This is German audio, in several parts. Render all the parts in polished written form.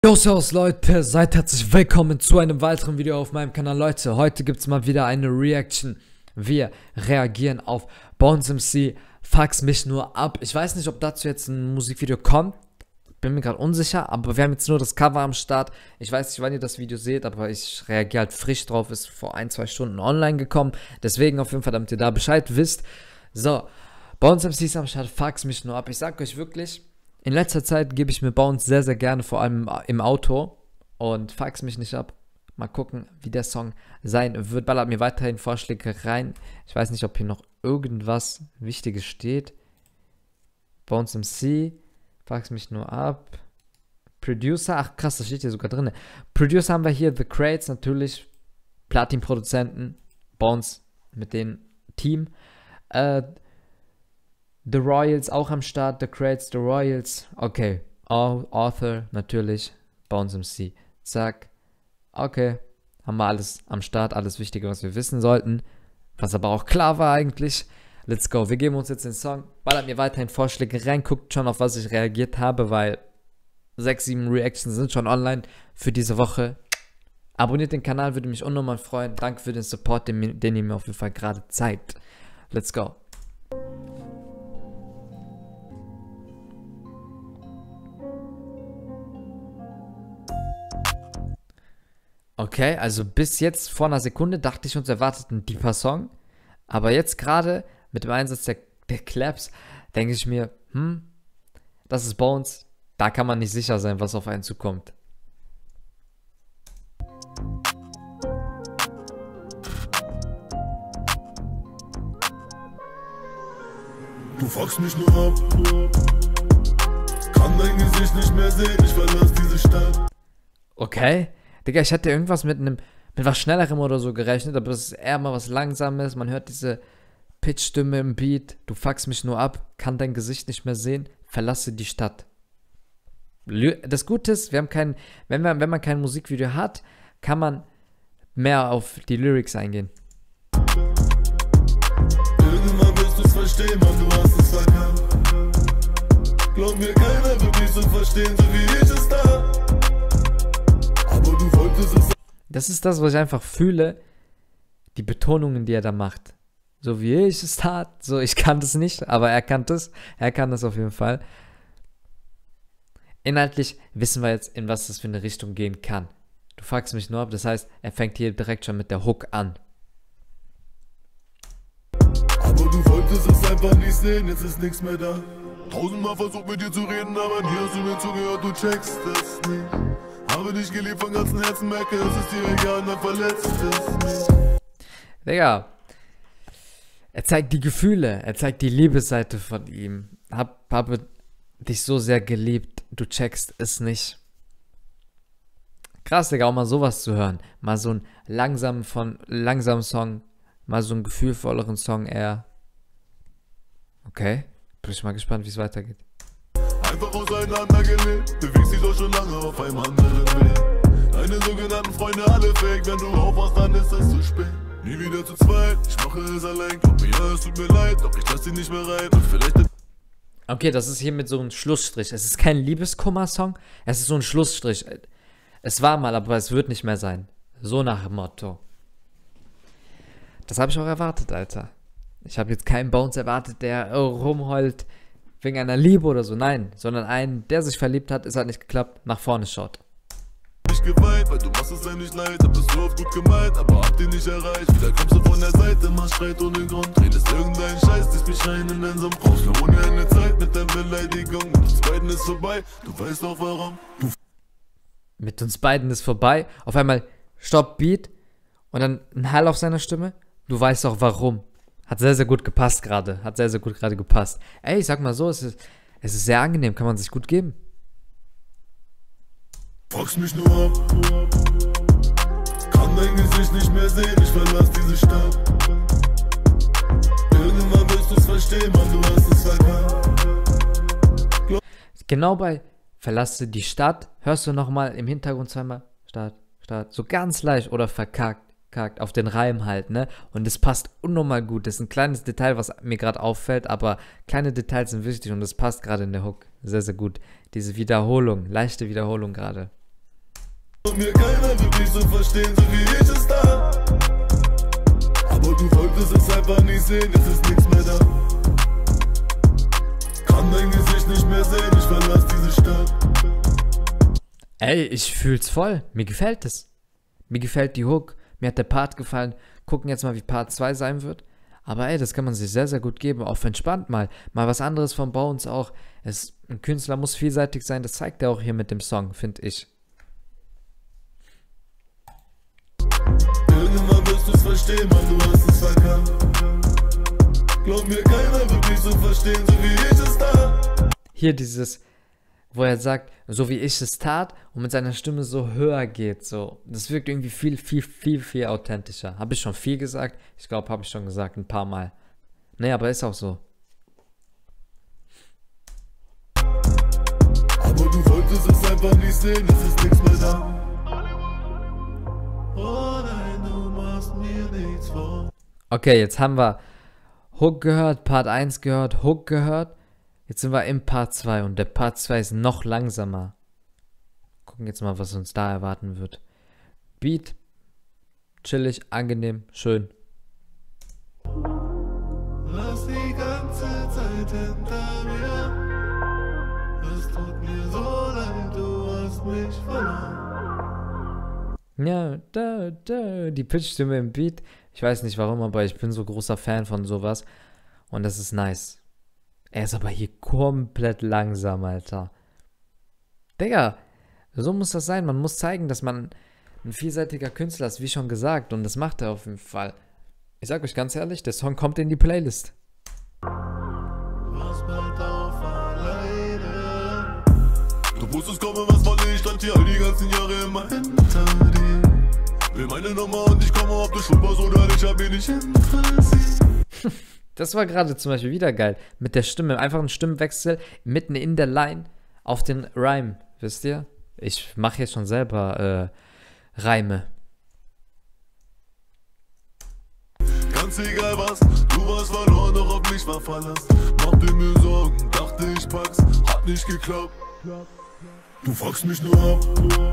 Yo, servus Leute, seid herzlich willkommen zu einem weiteren Video auf meinem Kanal. Leute, heute gibt es mal wieder eine Reaction. Wir reagieren auf Bones MC, Fuck's mich nur ab. Ich weiß nicht, ob dazu jetzt ein Musikvideo kommt, bin mir gerade unsicher, aber wir haben jetzt nur das Cover am Start. Ich weiß nicht, wann ihr das Video seht, aber ich reagiere halt frisch drauf, ist vor 1-2 Stunden online gekommen. Deswegen auf jeden Fall, damit ihr da Bescheid wisst. So, Bones MC ist am Start, Fuck's mich nur ab. Ich sag euch wirklich, in letzter Zeit gebe ich mir Bones sehr, sehr gerne, vor allem im Auto. Und fuck's mich nicht ab. Mal gucken, wie der Song sein wird. Ballert mir weiterhin Vorschläge rein. Ich weiß nicht, ob hier noch irgendwas Wichtiges steht. Bones MC, fuck's mich nur ab. Producer, ach krass, das steht hier sogar drin. Producer haben wir hier, The Crates natürlich. Platin-Produzenten. Bones mit dem Team. The Royals auch am Start, The Crates, The Royals, okay, Author natürlich, Bones MC, zack, okay, haben wir alles am Start, alles Wichtige, was wir wissen sollten, was aber auch klar war eigentlich. Let's go, wir geben uns jetzt den Song, ballert mir weiterhin Vorschläge rein, guckt schon, auf was ich reagiert habe, weil 6, 7 Reactions sind schon online für diese Woche. Abonniert den Kanal, würde mich unnormal freuen, danke für den Support, den ihr mir auf jeden Fall gerade zeigt. Let's go. Okay, also bis jetzt vor einer Sekunde dachte ich, uns erwartet ein deeper Song. Aber jetzt gerade mit dem Einsatz der Claps denke ich mir, das ist Bones. Da kann man nicht sicher sein, was auf einen zukommt. Du fuckst mich nur ab. Kann dein Gesicht nicht mehr sehen, ich verlasse diese Stadt. Okay. Digga, ich hätte irgendwas mit was Schnellerem oder so gerechnet, aber das ist eher mal was Langsames. Man hört diese Pitch-Stimme im Beat. Du fuckst mich nur ab, kann dein Gesicht nicht mehr sehen, verlasse die Stadt. Das Gute ist, wenn man kein Musikvideo hat, kann man mehr auf die Lyrics eingehen. Irgendwann wirst du's verstehen, Mann, du hast es verkannt. Glaub mir, keiner wird mich so verstehen, so wie ich es da. Das ist das, was ich einfach fühle, die Betonungen, die er da macht. So wie ich es tat, so ich kann das nicht, aber er kann das auf jeden Fall. Inhaltlich wissen wir jetzt, in was das für eine Richtung gehen kann. Du fuckst mich nur ab, das heißt, er fängt hier direkt schon mit der Hook an. Aber du wolltest es einfach nicht sehen, jetzt ist nichts mehr da. Tausendmal versucht mit dir zu reden, aber hier hast du mir zugehört, du checkst es nicht. Habe dich geliebt von ganzem Herzen, merke, es ist dir egal, man verletzt es nicht. Digga, er zeigt die Gefühle, er zeigt die Liebesseite von ihm. Habe dich so sehr geliebt, du checkst es nicht. Krass, Digga, auch mal sowas zu hören. Mal so einen langsamen Song, mal so einen gefühlvolleren Song eher. Okay, bin ich mal gespannt, wie es weitergeht. Einfach auseinandergelebt, bewegst dich doch schon lange auf einem anderen Weg. Deine sogenannten Freunde alle fake, wenn du aufwachst, dann ist es zu spät. Nie wieder zu zweit, ich mache es allein, glaub mir, ja, es tut mir leid, doch ich lass dich nicht mehr rein und vielleicht... Okay, das ist hier mit so einem Schlussstrich. Es ist kein Liebeskummer-Song, es ist so ein Schlussstrich. Es war mal, aber es wird nicht mehr sein. So nach dem Motto. Das habe ich auch erwartet, Alter. Ich habe jetzt keinen Bones erwartet, der rumheult wegen einer Liebe oder so, nein, sondern einen, der sich verliebt hat, ist halt nicht geklappt, nach vorne schaut. Ich geweint, weil du machst es ja nicht leid, hab das so oft gut gemeint, aber hab den nicht erreicht. Wieder kommst du von der Seite, machst Streit ohne Grund, redest irgendeinen Scheiß, ziehst mich rein in dein Sumpf. Brauchst nur ohne eine Zeit mit deiner Beleidigung, mit uns beiden ist vorbei, du weißt auch warum. Mit uns beiden ist vorbei, auf einmal Stopp, Beat und dann ein Hall auf seiner Stimme, du weißt auch warum. Hat sehr, sehr gut gepasst gerade. Hat sehr, sehr gut gerade gepasst. Ey, ich sag mal so, es ist sehr angenehm. Kann man sich gut geben. Fuckst mich nur ab. Kann dein Gesicht nicht mehr sehen, ich verlass diese Stadt. Irgendwann wirst du's verstehen, Mann, du hast es verkannt. Genau bei verlasse die Stadt, hörst du nochmal im Hintergrund zweimal Stadt, Stadt. So ganz leicht oder verkackt. Auf den Reim halt, ne? Und es passt unnormal gut. Das ist ein kleines Detail, was mir gerade auffällt, aber kleine Details sind wichtig und das passt gerade in der Hook sehr, sehr gut. Diese Wiederholung, leichte Wiederholung gerade. Und mir keiner wirklich so verstehen, so wie ich es da. Aber du wolltest es einfach nicht sehen, es ist nichts mehr da. Kann dein Gesicht nicht mehr sehen, ich verlass diese Stadt. Ey, ich fühl's voll. Mir gefällt es. Mir gefällt die Hook. Mir hat der Part gefallen. Gucken jetzt mal, wie Part 2 sein wird. Aber ey, das kann man sich sehr, sehr gut geben. Auf entspannt mal. Mal was anderes von Bones auch. Ein Künstler muss vielseitig sein. Das zeigt er auch hier mit dem Song, finde ich. Irgendwann wirst du's verstehen, Mann, du hast es verkannt. Glaub mir, keiner wird mich so verstehen, so wie ich es tat. Hier dieses, wo er sagt, so wie ich es tat und mit seiner Stimme so höher geht, so. Das wirkt irgendwie viel authentischer. Habe ich schon viel gesagt? Ich glaube, habe ich schon gesagt, ein paar Mal. Nee, aber ist auch so. Aber du wolltest es einfach nicht sehen, es ist nichts mehr da. Oh nein, du machst mir nichts vor. Okay, jetzt haben wir Hook gehört, Part 1 gehört, Hook gehört. Jetzt sind wir im Part 2 und der Part 2 ist noch langsamer. Gucken jetzt mal, was uns da erwarten wird. Beat, chillig, angenehm, schön. Lass die ganze Zeit hinter mir. Es tut mir so leid, du hast mich verloren. Ja, die Pitch-Stimme im Beat. Ich weiß nicht warum, aber ich bin so großer Fan von sowas. Und das ist nice. Er ist aber hier komplett langsam, Alter. Digga, so muss das sein. Man muss zeigen, dass man ein vielseitiger Künstler ist, wie schon gesagt. Und das macht er auf jeden Fall. Ich sag euch ganz ehrlich, der Song kommt in die Playlist. Was bleibt auf alleine? Du wusstest kommen, was wollte ich, stand hier all die ganzen Jahre immer hinter dir. Will meine Nummer und ich komme, ob du schuld warst oder nicht, hab mich nicht interessiert. Das war gerade zum Beispiel wieder geil. Mit der Stimme. Einfach ein Stimmwechsel mitten in der Line auf den Rhyme. Wisst ihr? Ich mache jetzt schon selber Reime. Ganz egal was, du warst verloren, doch auf mich war Verlass. Machte mir Sorgen, dachte ich pack's, hat nicht geklappt. Du fuckst mich nur ab,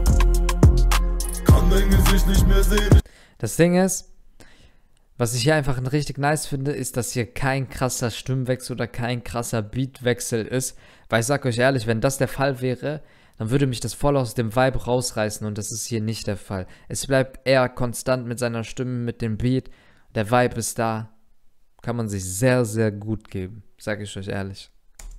kann dein Gesicht nicht mehr sehen. Das Ding ist, was ich hier einfach richtig nice finde, ist, dass hier kein krasser Stimmwechsel oder kein krasser Beatwechsel ist. Weil ich sag euch ehrlich, wenn das der Fall wäre, dann würde mich das voll aus dem Vibe rausreißen und das ist hier nicht der Fall. Es bleibt eher konstant mit seiner Stimme, mit dem Beat. Der Vibe ist da. Kann man sich sehr, sehr gut geben. Sag ich euch ehrlich.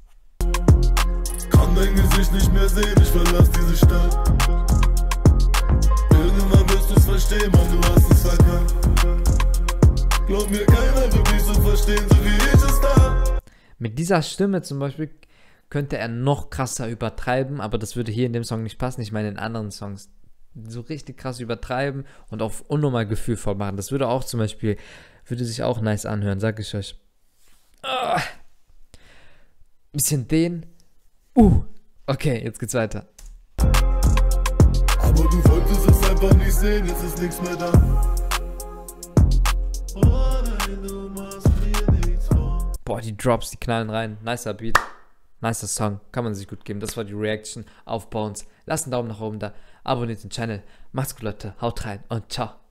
Kann dein Gesicht nicht mehr sehen, ich verlass diese Stadt. Irgendwann wirst du's verstehen, Mann, du hast es verkannt. Glaub mir, keiner wird mich so verstehen, so wie ich es tat. Mit dieser Stimme zum Beispiel könnte er noch krasser übertreiben, aber das würde hier in dem Song nicht passen. Ich meine in anderen Songs so richtig krass übertreiben und auf unnormal gefühlvoll machen. Das würde auch zum Beispiel, würde sich auch nice anhören, sag ich euch. Bisschen den. Okay, jetzt geht's weiter. Aber du wolltest es einfach nicht sehen, jetzt ist nichts mehr da. Oh nein, du machst mir nichts vor. Boah, die Drops, die knallen rein. Nicer Beat. Nicer Song. Kann man sich gut geben. Das war die Reaction auf Bones. Lasst einen Daumen nach oben da. Abonniert den Channel. Macht's gut, Leute. Haut rein und ciao.